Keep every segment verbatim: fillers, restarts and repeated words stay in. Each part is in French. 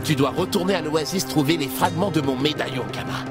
Tu dois retourner à l'oasis trouver les fragments de mon médaillon, Gamma.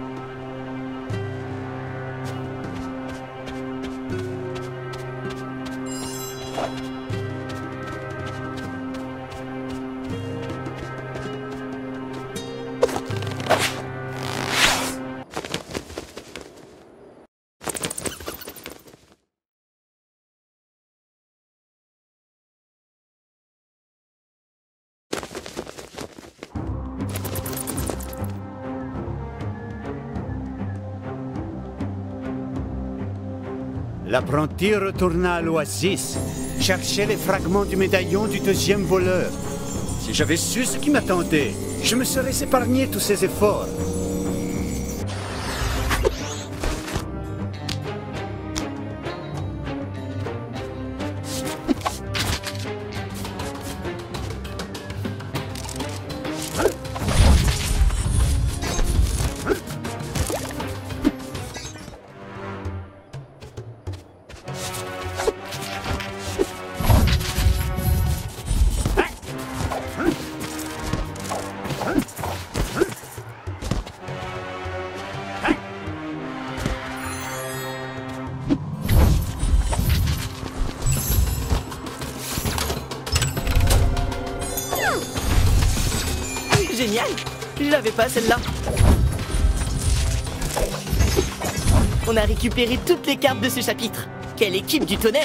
L'apprenti retourna à l'oasis, chercher les fragments du médaillon du deuxième voleur. Si j'avais su ce qui m'attendait, je me serais épargné tous ces efforts. Génial! Je l'avais pas celle-là. On a récupéré toutes les cartes de ce chapitre. Quelle équipe du tonnerre!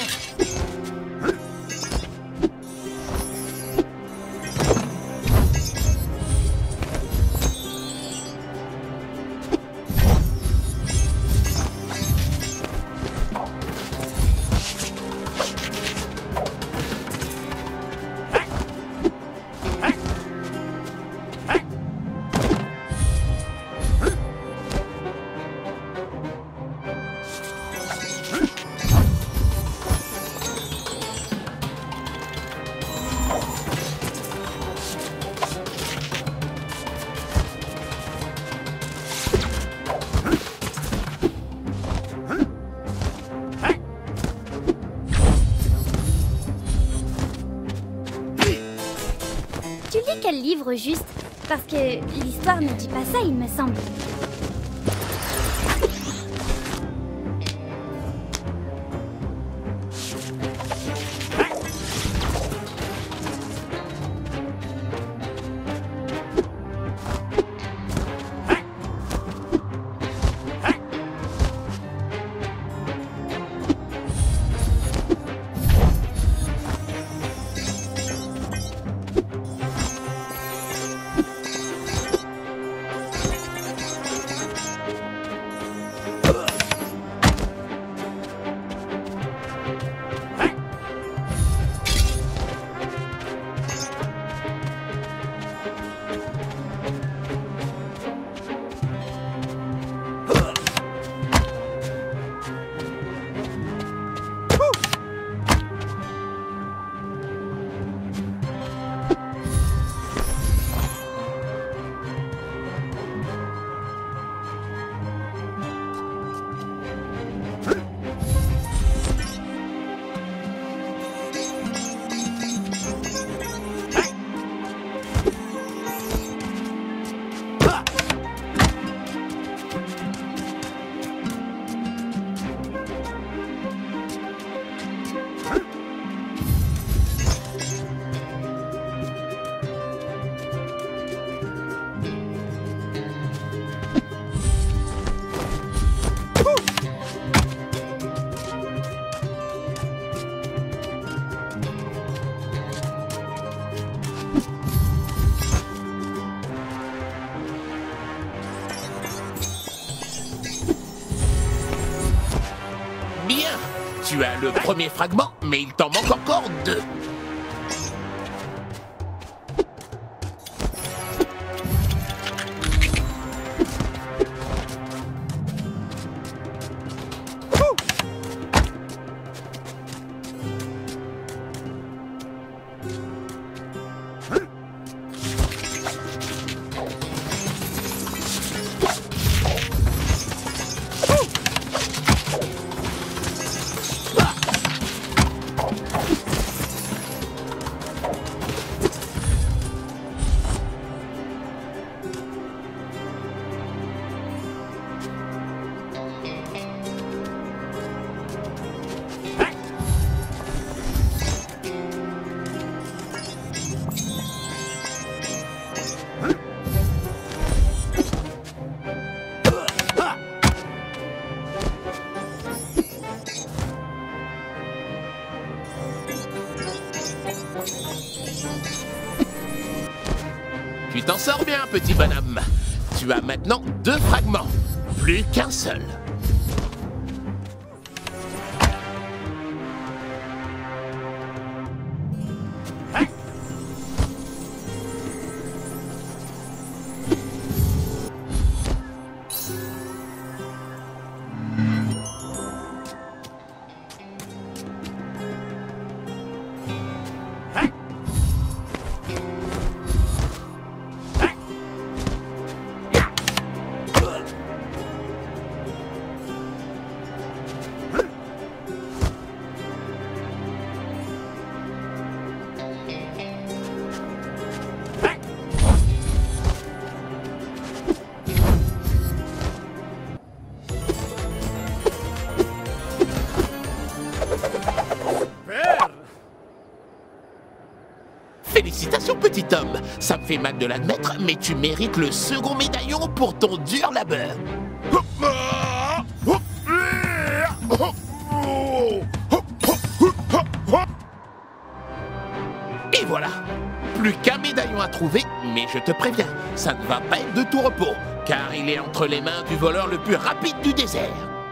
Tu lis quel livre juste? Parce que l'histoire ne dit pas ça, il me semble. Tu as le premier fragment, mais il t'en manque encore deux. Tu t'en sors bien, petit bonhomme. Tu as maintenant deux fragments, plus qu'un seul. Félicitations, petit homme. Ça me fait mal de l'admettre, mais tu mérites le second médaillon pour ton dur labeur. Et voilà. Plus qu'un médaillon à trouver, mais je te préviens, ça ne va pas être de tout repos, car il est entre les mains du voleur le plus rapide du désert.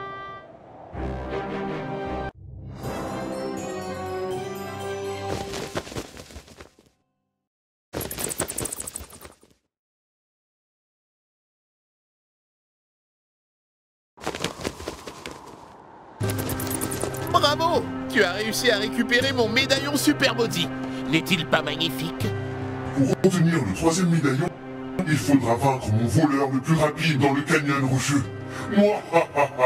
Bravo! Tu as réussi à récupérer mon médaillon Super Body. N'est-il pas magnifique? Pour obtenir le troisième médaillon, il faudra vaincre mon voleur le plus rapide dans le canyon rocheux. Moi, ha ha ha!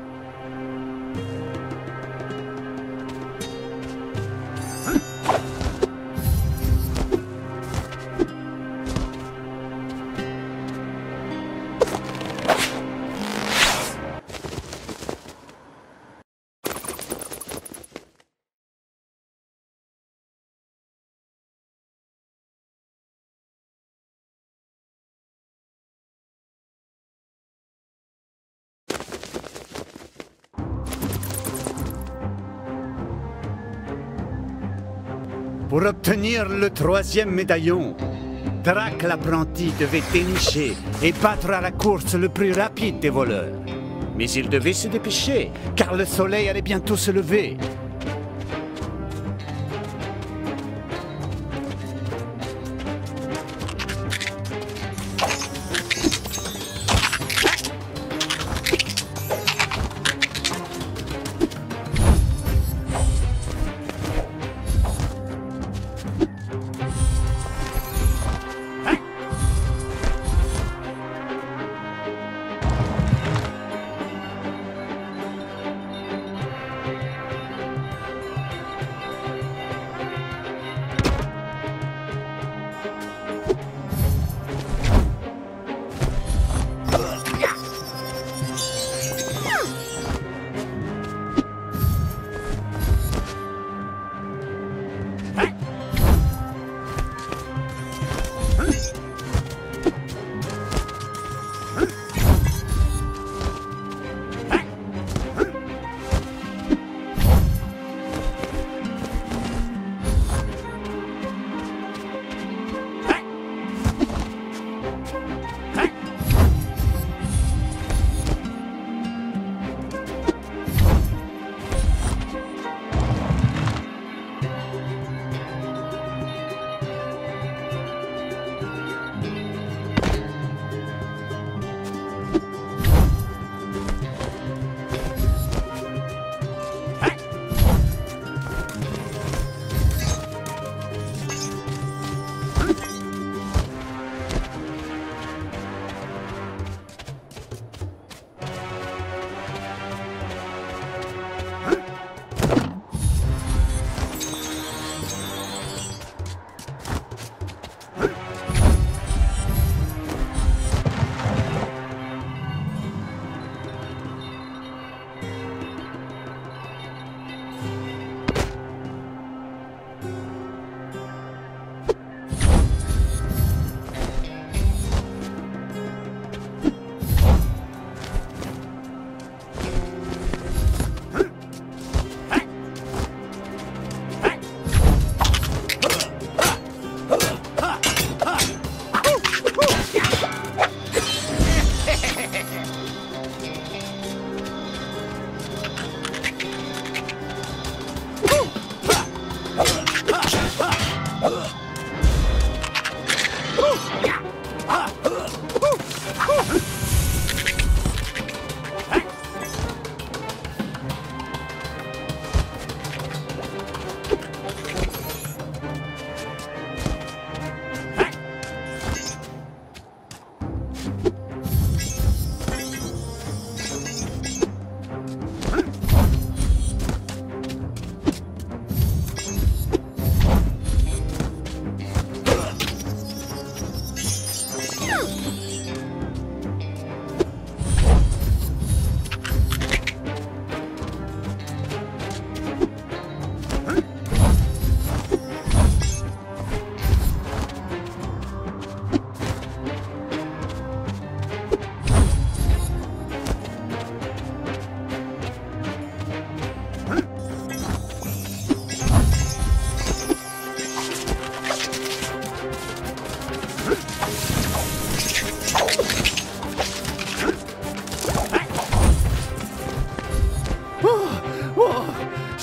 Pour obtenir le troisième médaillon, Drac l'apprenti devait dénicher et battre à la course le plus rapide des voleurs. Mais il devait se dépêcher, car le soleil allait bientôt se lever.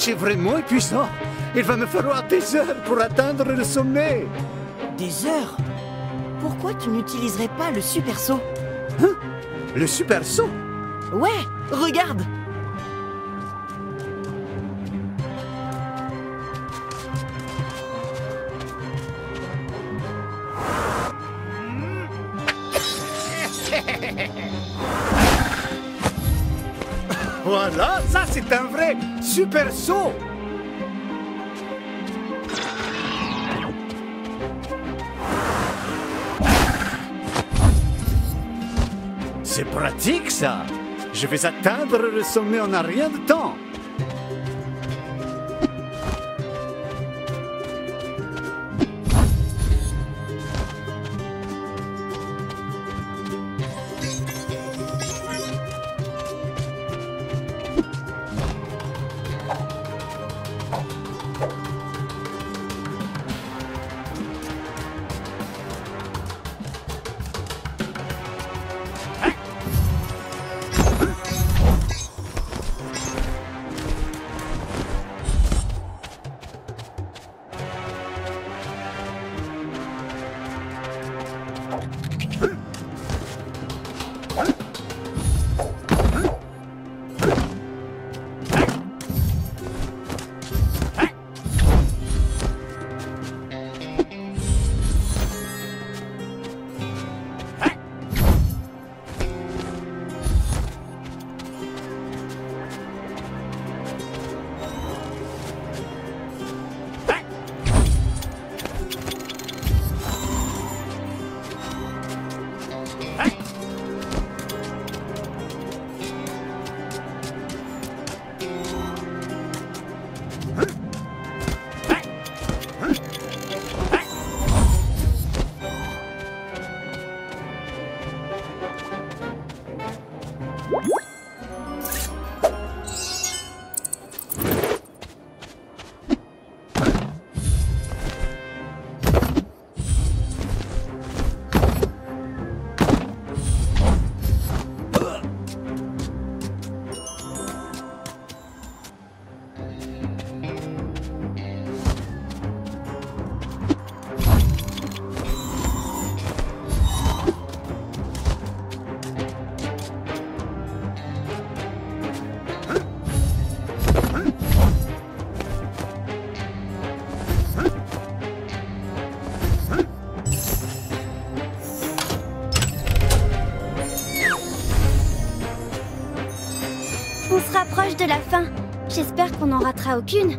C'est vraiment épuisant. Il va me falloir des heures pour atteindre le sommet. Des heures? Pourquoi tu n'utiliserais pas le super saut? Hein? Le super saut? Ouais, regarde! Voilà, ça c'est un vrai super saut. C'est pratique ça. Je vais atteindre le sommet en un rien de temps. On se rapproche de la fin. J'espère qu'on n'en ratera aucune.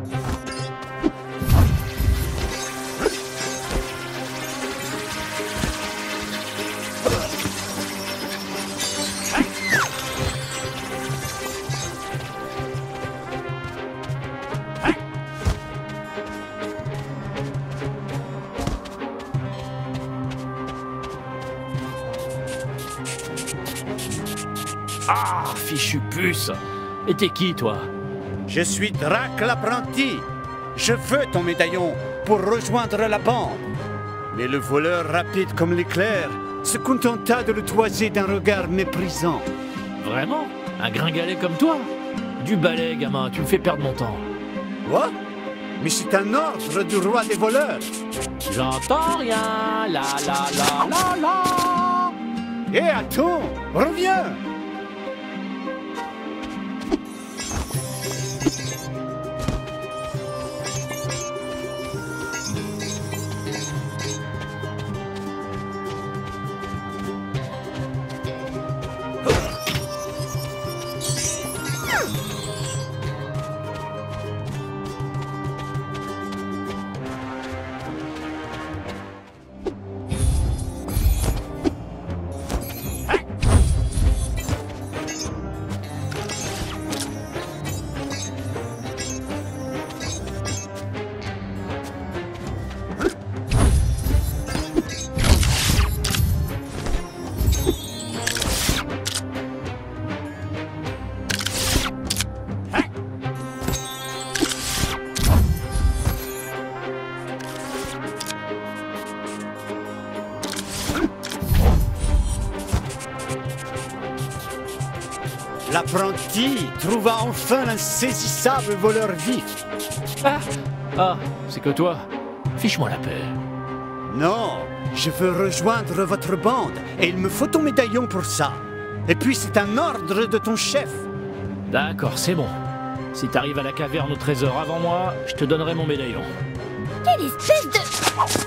Ah, fichu puce! Et t'es qui, toi? Je suis Drac l'apprenti. Je veux ton médaillon pour rejoindre la bande. Mais le voleur rapide comme l'éclair se contenta de le toiser d'un regard méprisant. Vraiment? Un gringalet comme toi? Du balai, gamin, tu me fais perdre mon temps. Quoi? Mais c'est un ordre du roi des voleurs. J'entends rien, la la la la la. Hé, attends, reviens. L'apprenti trouva enfin l'insaisissable voleur vif. Ah, ah c'est que toi. Fiche-moi la paix. Non, je veux rejoindre votre bande et il me faut ton médaillon pour ça. Et puis c'est un ordre de ton chef. D'accord, c'est bon. Si t'arrives à la caverne au trésor avant moi, je te donnerai mon médaillon. Quelle espèce de...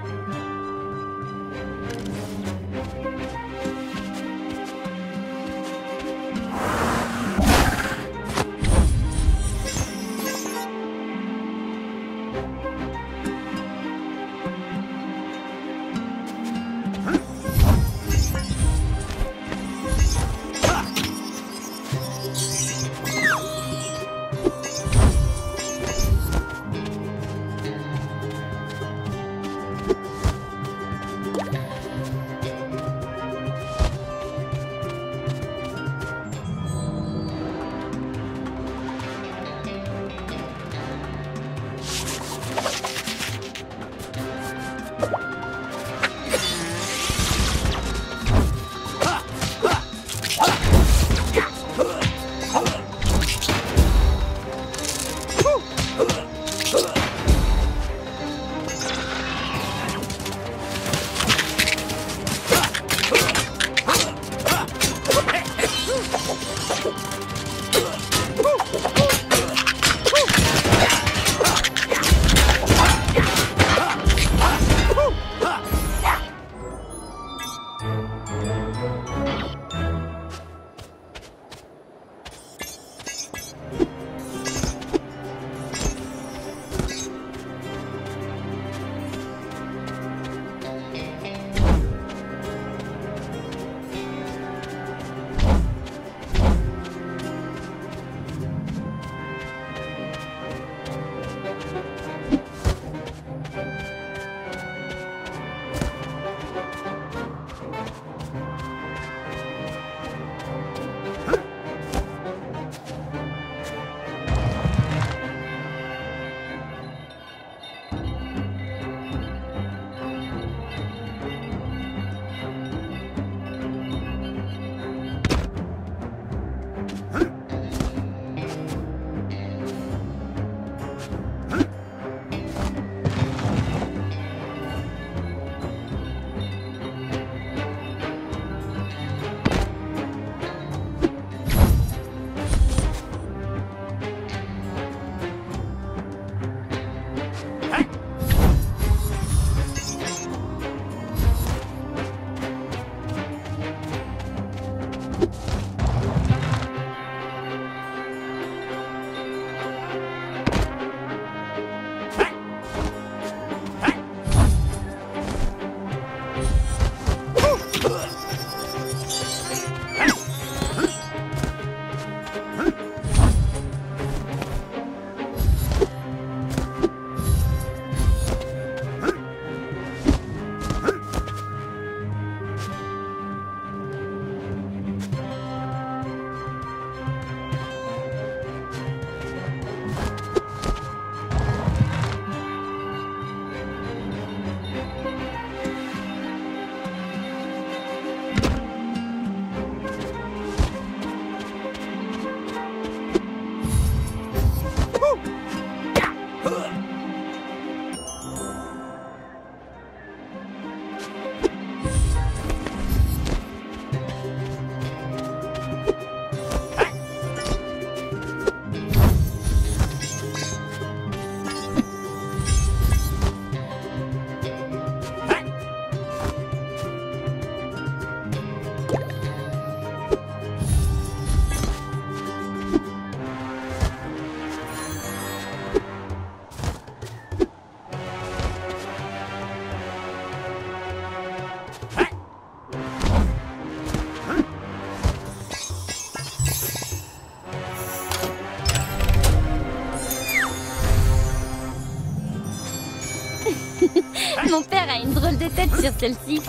Mon père a une drôle de tête sur celle-ci.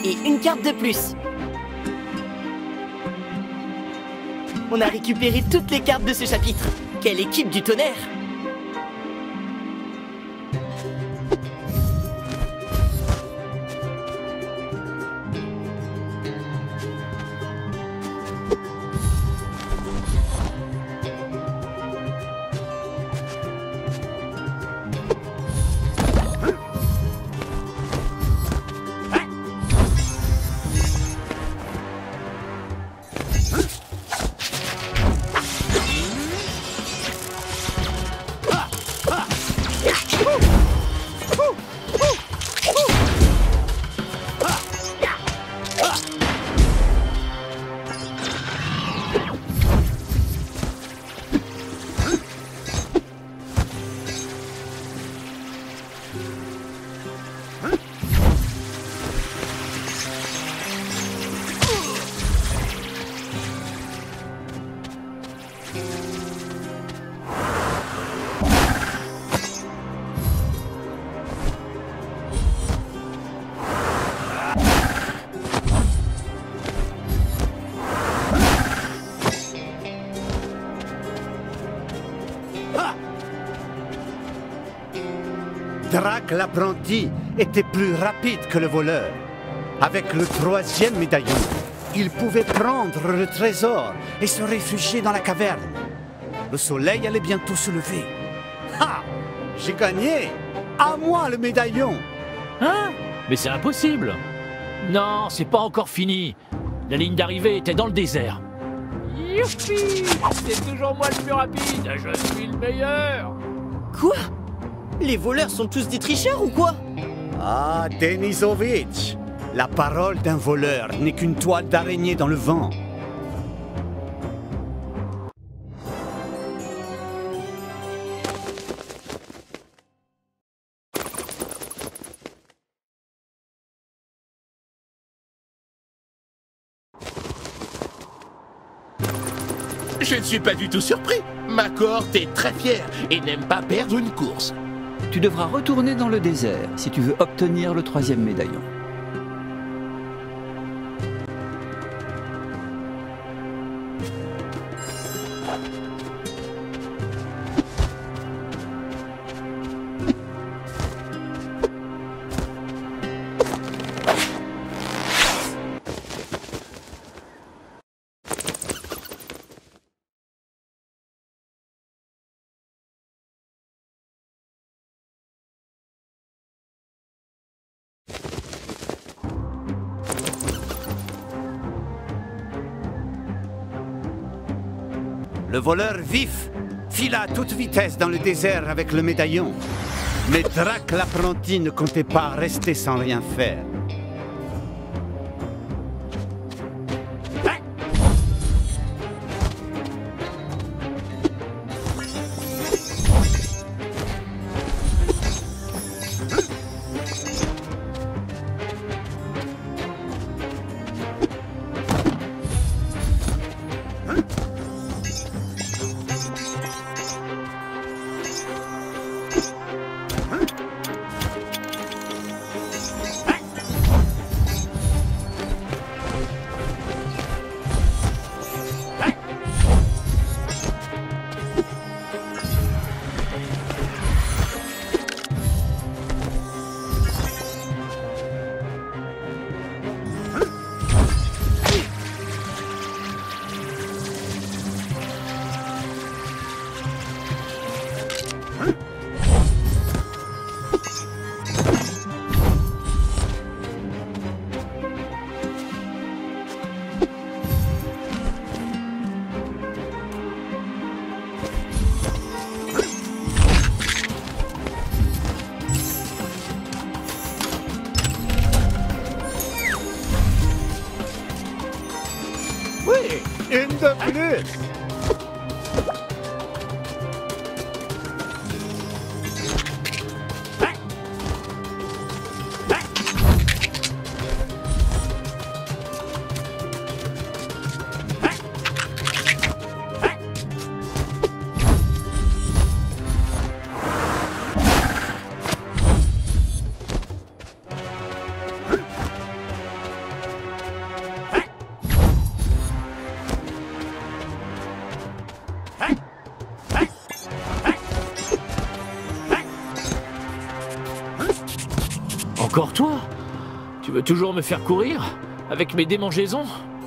Et une carte de plus. On a récupéré toutes les cartes de ce chapitre. Quelle équipe du tonnerre! Drac l'apprenti était plus rapide que le voleur. Avec le troisième médaillon, il pouvait prendre le trésor et se réfugier dans la caverne. Le soleil allait bientôt se lever. Ha! J'ai gagné! À moi le médaillon! Hein? Mais c'est impossible! Non, c'est pas encore fini. La ligne d'arrivée était dans le désert. Youpi! C'est toujours moi le plus rapide! Je suis le meilleur! Quoi? Les voleurs sont tous des tricheurs ou quoi? Ah, Denisovitch! La parole d'un voleur n'est qu'une toile d'araignée dans le vent. Je ne suis pas du tout surpris. Ma cohorte est très fière et n'aime pas perdre une course. Tu devras retourner dans le désert si tu veux obtenir le troisième médaillon. Le voleur vif fila à toute vitesse dans le désert avec le médaillon. Mais Drac l'apprenti ne comptait pas rester sans rien faire. Une de plus! Encore toi? Tu veux toujours me faire courir? Avec mes démangeaisons?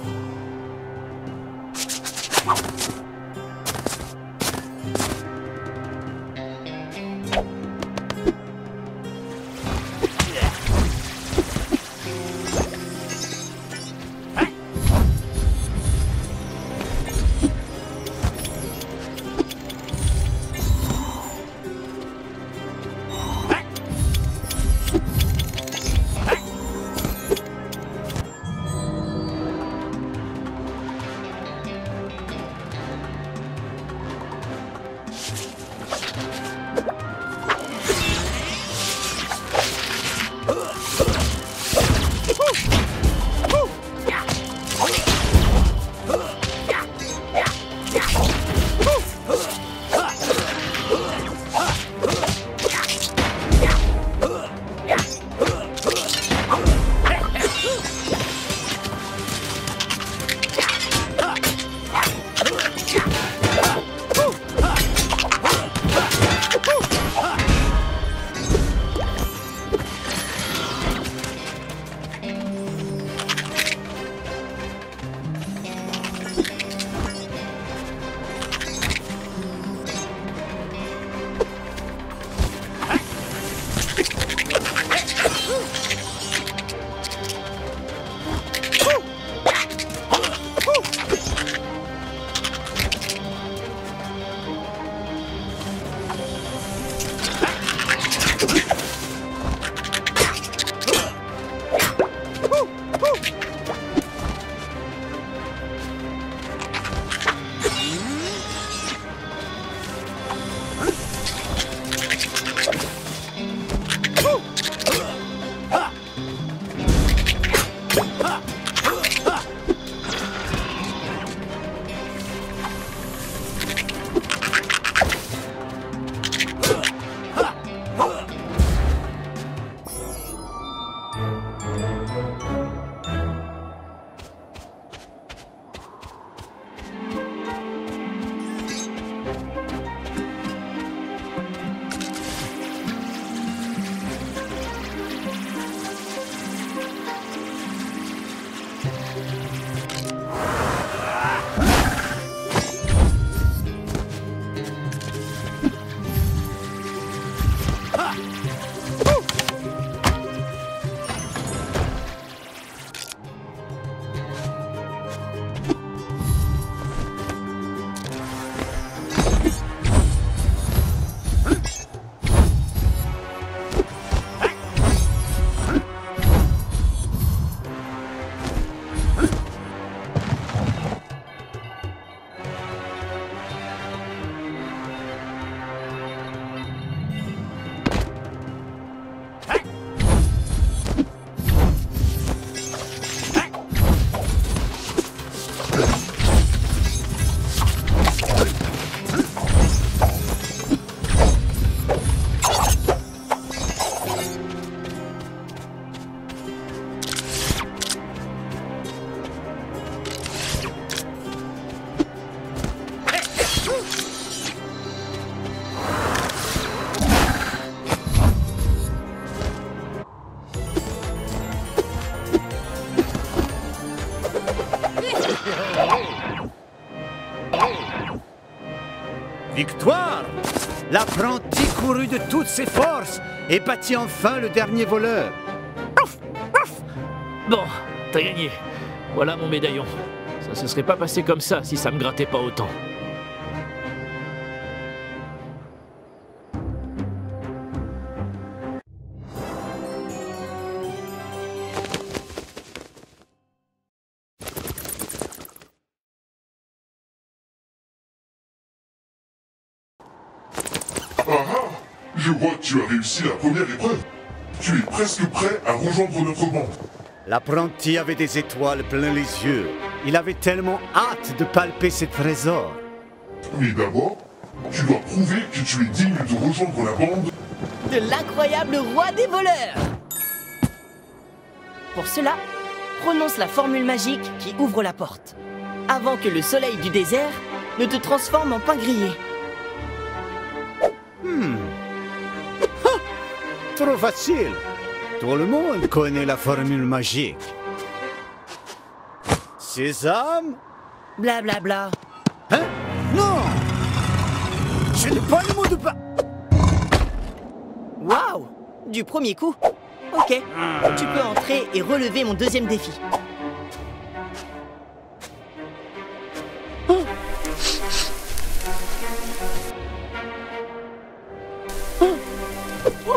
Victoire! L'apprenti courut de toutes ses forces et battit enfin le dernier voleur. Ouf, ouf. Bon, t'as gagné. Voilà mon médaillon. Ça se serait pas passé comme ça si ça me grattait pas autant. Ah ah! Je vois que tu as réussi la première épreuve. Tu es presque prêt à rejoindre notre bande. L'apprenti avait des étoiles plein les yeux. Il avait tellement hâte de palper ses trésors. Mais d'abord, tu dois prouver que tu es digne de rejoindre la bande de l'incroyable roi des voleurs. Pour cela, prononce la formule magique qui ouvre la porte, avant que le soleil du désert ne te transforme en pain grillé. Hmm. Ah, trop facile. Tout le monde connaît la formule magique. Sésame? Blablabla. Bla, bla. Hein? Non! Je n'ai pas le mot de pas. Waouh! Du premier coup. Ok, tu peux entrer et relever mon deuxième défi. Oh. Oh. Oh.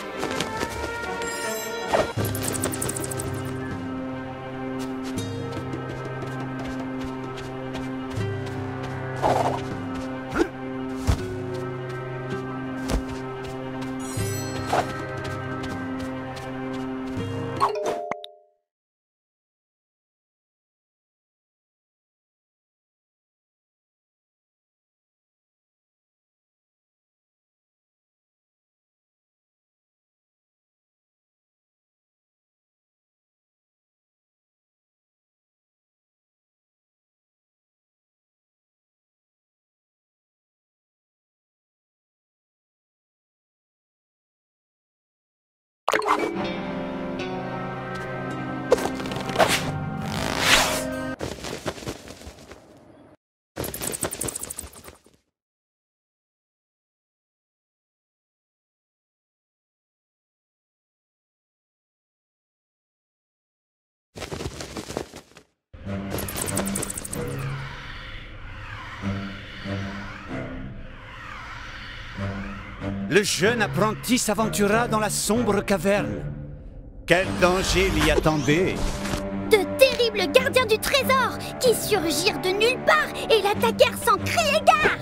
Le jeune apprenti s'aventura dans la sombre caverne. Quel danger l'y attendait? De terribles gardiens du trésor qui surgirent de nulle part et l'attaquèrent sans crier gare.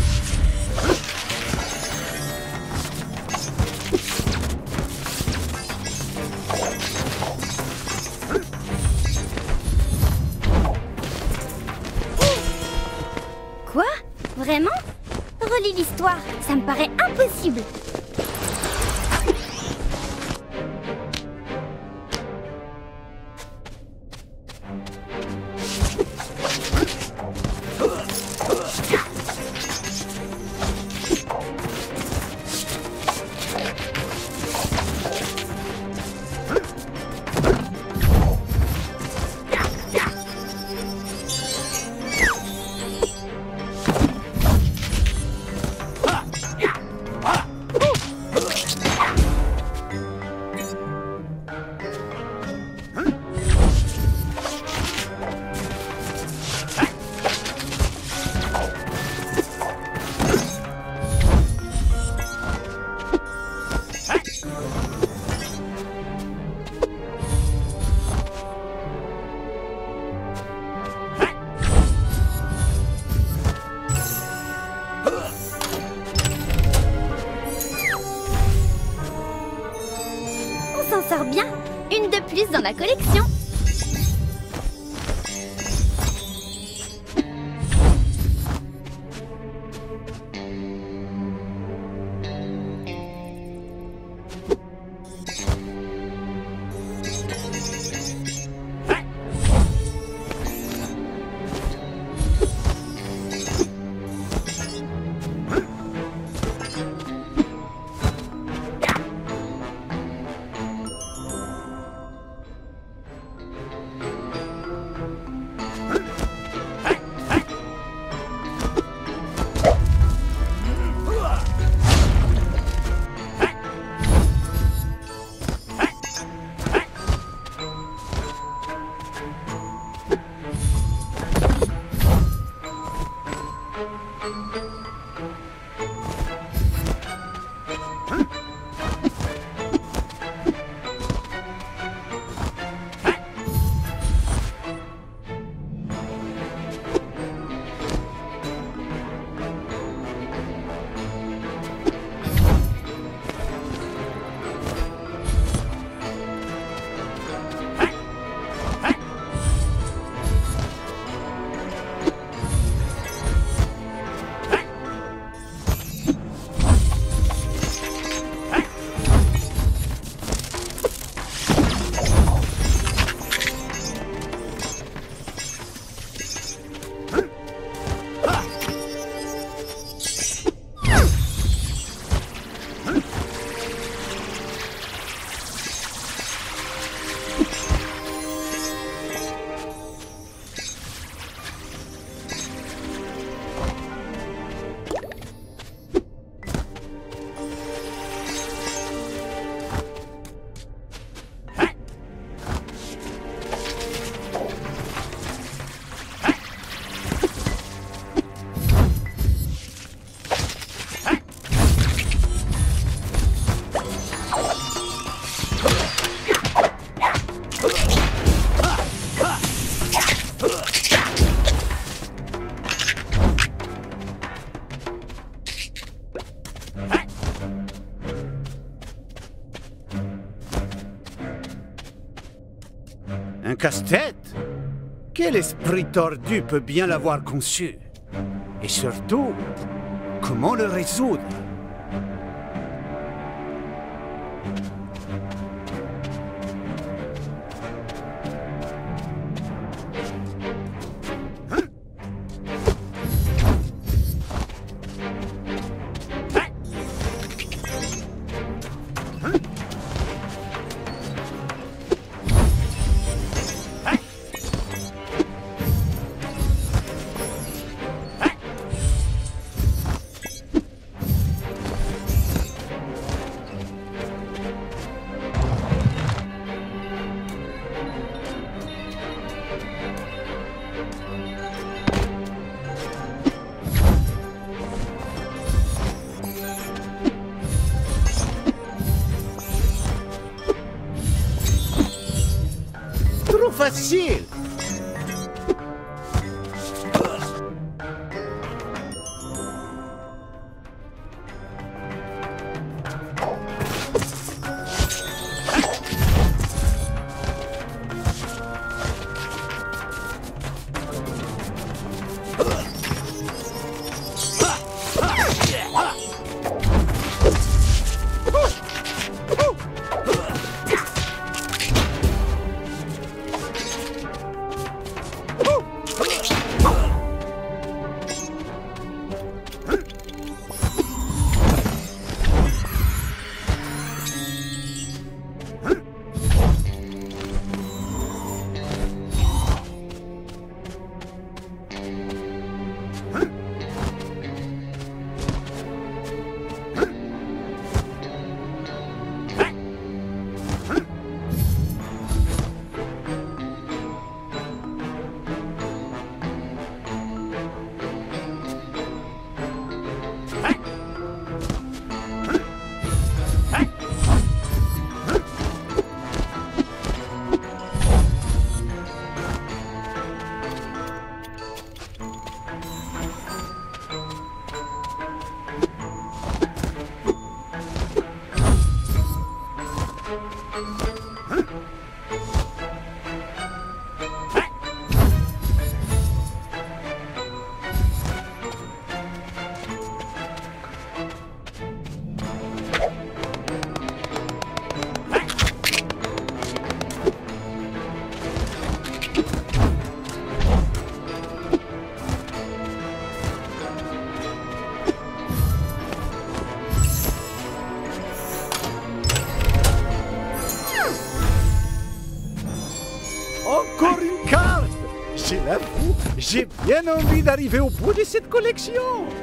Quoi? Vraiment? Relis l'histoire, ça me paraît impossible. On s'en sort bien. Une de plus dans la collection. Un casse-tête? Quel esprit tordu peut bien l'avoir conçu? Et surtout, comment le résoudre? Facile. Encore une carte! Je l'avoue, j'ai bien envie d'arriver au bout de cette collection!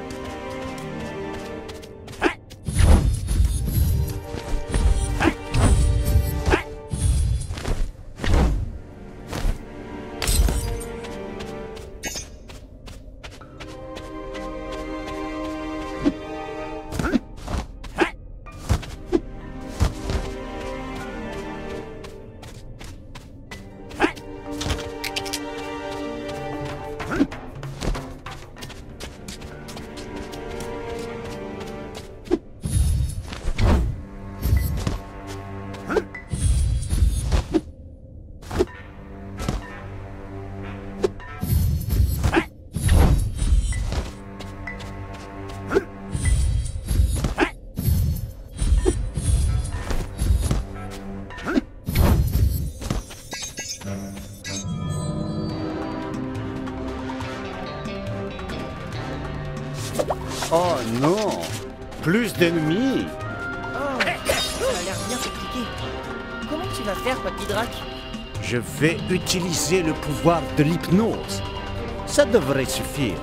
Oh non! Plus d'ennemis! Oh, ça a l'air bien compliqué. Comment tu vas faire, Papy Drac? Je vais utiliser le pouvoir de l'hypnose. Ça devrait suffire.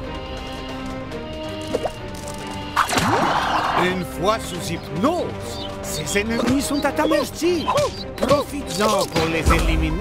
Une fois sous hypnose, ces ennemis sont à ta merci. Profites-en pour les éliminer.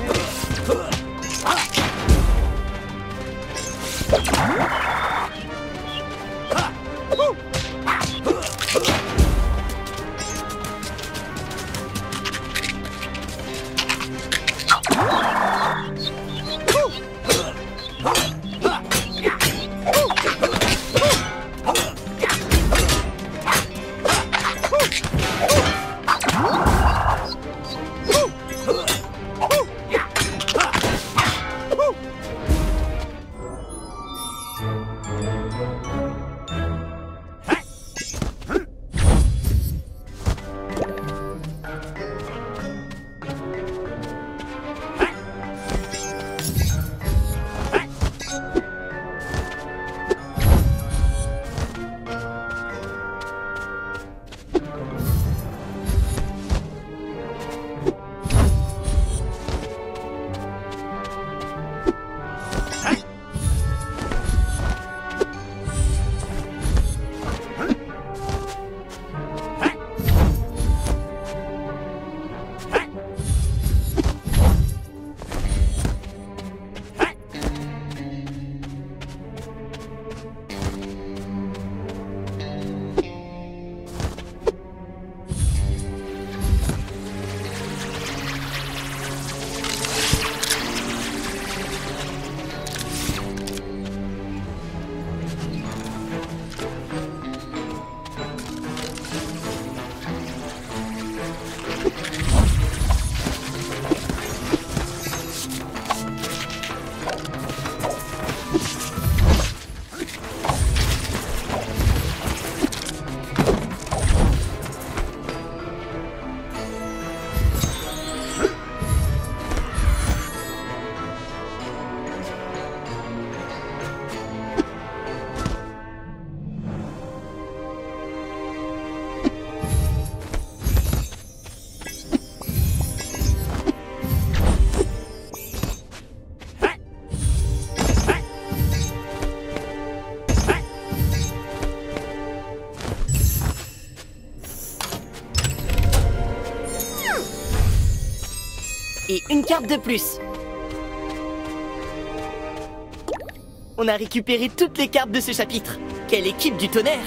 Et une carte de plus. On a récupéré toutes les cartes de ce chapitre. Quelle équipe du tonnerre!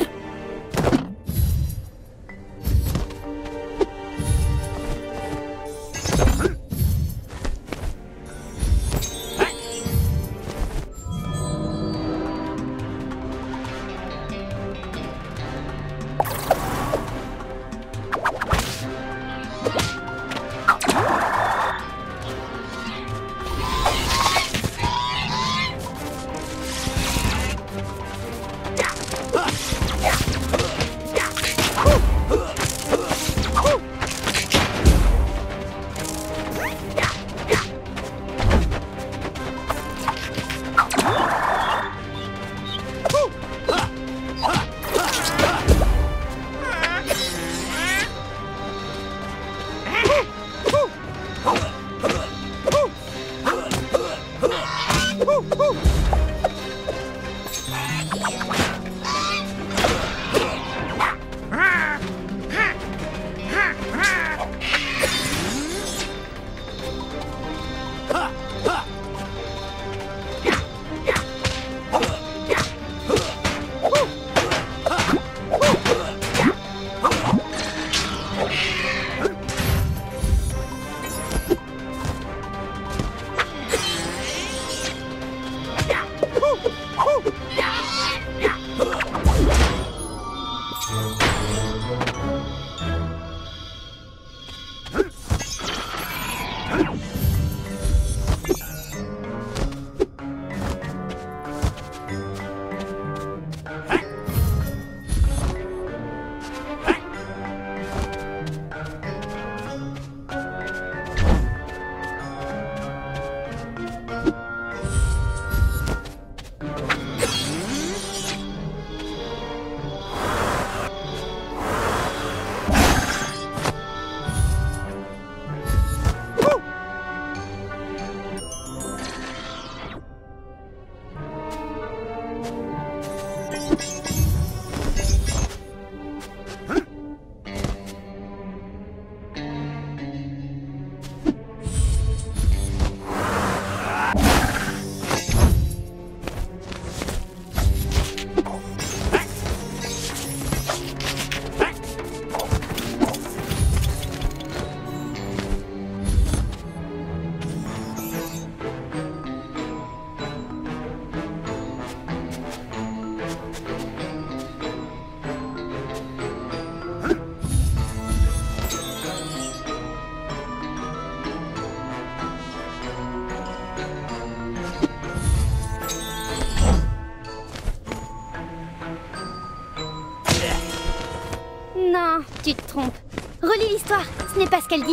Non, tu te trompes. Relis l'histoire, ce n'est pas ce qu'elle dit.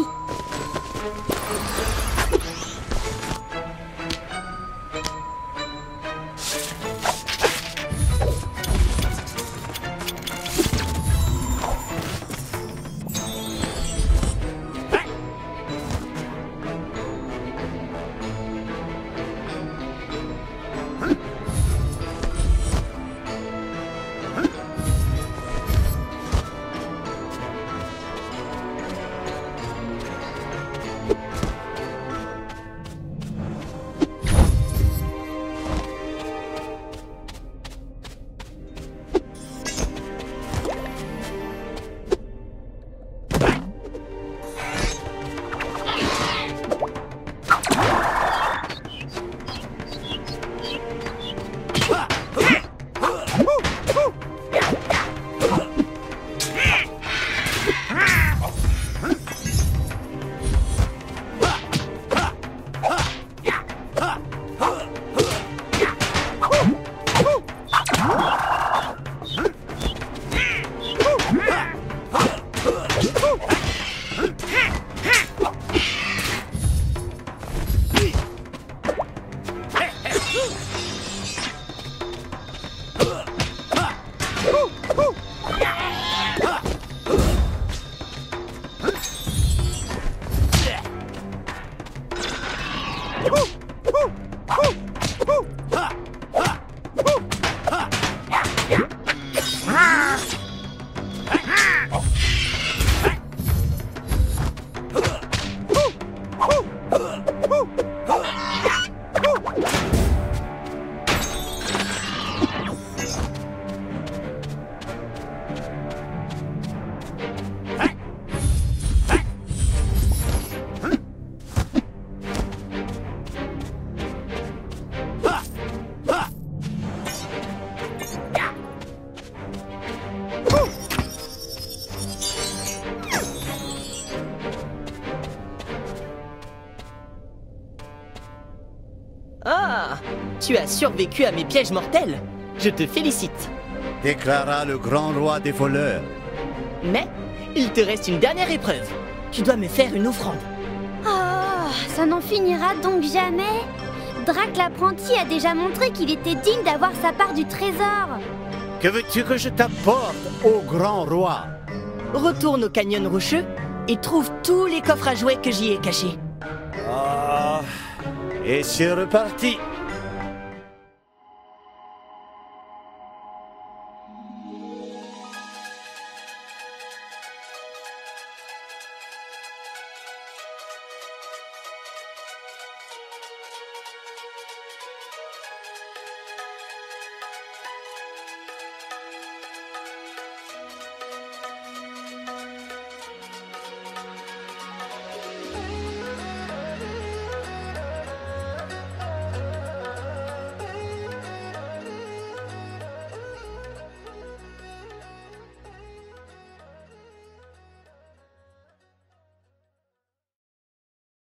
Oh! Ah, tu as survécu à mes pièges mortels. Je te félicite. Déclara le grand roi des voleurs. Mais il te reste une dernière épreuve. Tu dois me faire une offrande. Oh, ça n'en finira donc jamais. Drac l'apprenti a déjà montré qu'il était digne d'avoir sa part du trésor. Que veux-tu que je t'apporte, ô grand roi? Retourne au canyon rocheux et trouve tous les coffres à jouets que j'y ai cachés. Ah, et c'est reparti.